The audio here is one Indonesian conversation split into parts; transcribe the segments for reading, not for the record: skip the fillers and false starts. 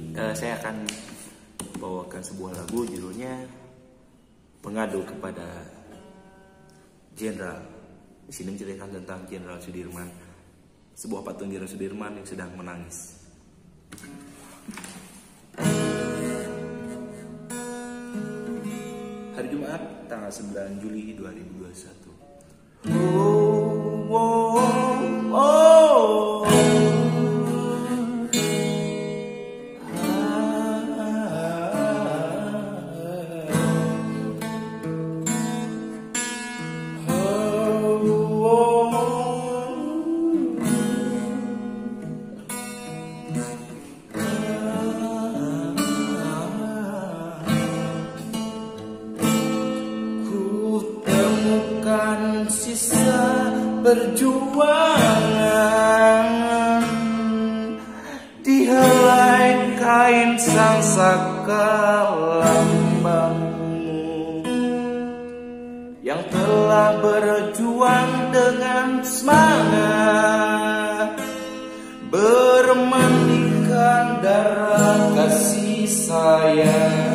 saya akan bawakan sebuah lagu judulnya Pengadu kepada Jenderal. Di sini menceritakan tentang Jenderal Sudirman, sebuah patung Jenderal Sudirman yang sedang menangis. Hari Jumat, tanggal 9 Juli 2021. Sisa perjuangan di helai kain sang saka lambangmu yang telah berjuang dengan semangat, bermandikan darah kasih sayang.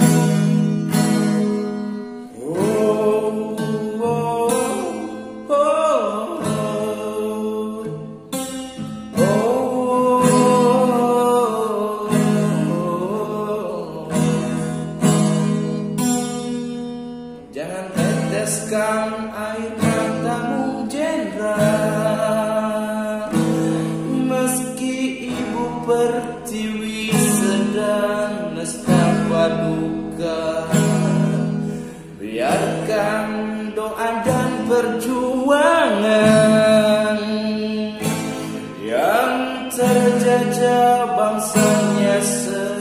Jangan teteskan air matamu, Jenderal, meski ibu pertiwi sedang nestapa duka. Biarkan doa dan perjuangan yang terjajah bangsanya sendiri.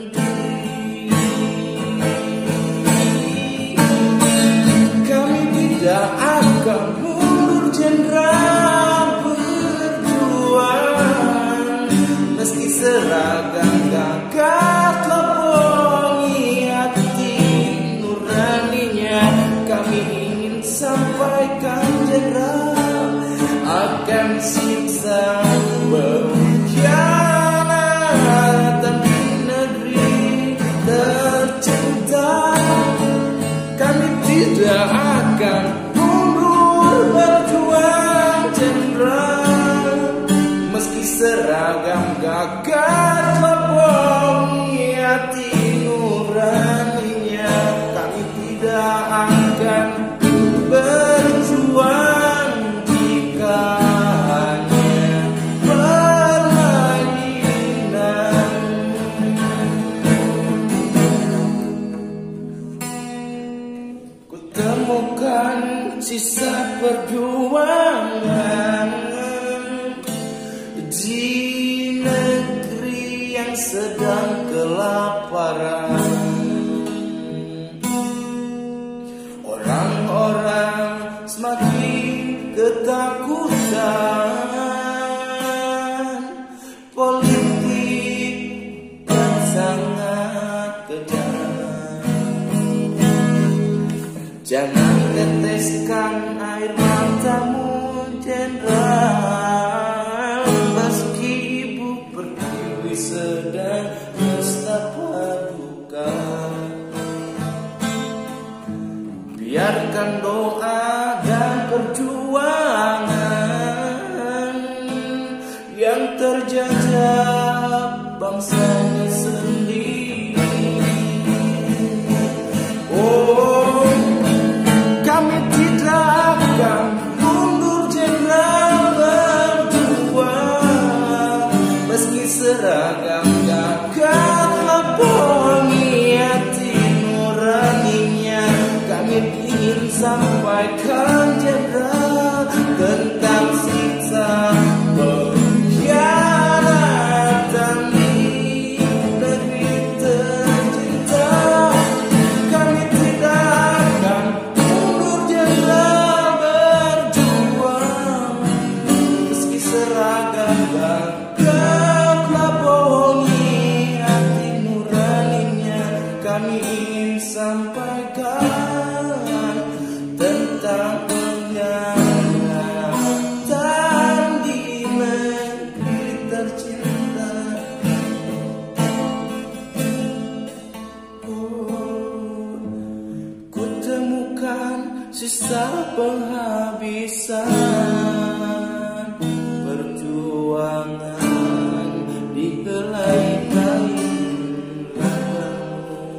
Tidak akan mundur, Jenderal, berjuang meski seragam gagah terbongi hati nuraninya. Kami ingin sampaikan, Jenderal, akan siksa pengkhianatan di negeri tercinta. Kami tidak akan mundur berjuang, Jenderal, meski seragam gagah terbongi hati nuraninya. Kami tidak akan berjuang jika hanya permainan. Kutemukan sisa perjuangan di negeri yang sedang kelaparan. Orang-orang semakin ketakutan, politik yang sangat kejam. Jangan teteskan air matamu, Jenderal, meski ibu pertiwi sedang nestapa duka. Biarkan doa dan perjuangan yang terjajah bangsanya sendiri. Kami tidak akan mundur, Jenderal, berjuang meski seragam gagah terbongi hati nuraninya. Kami ingin sampaikan, Jenderal, tentang siksa pengkhianatan di negeri tercinta. Kami tidak akan mundur, Jenderal, berjuang meski seragam gagah terbongi hati nuraninya. Kami ingin sampaikan tentang sisa penghabisan perjuangan di helai kain langgamu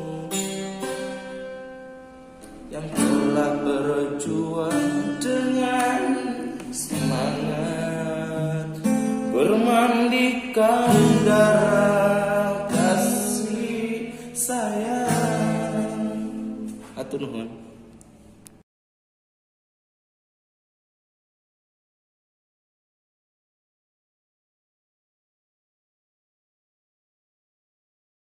yang telah berjuang dengan semangat bermandikan darah kasih sayang. Hatur nuhun.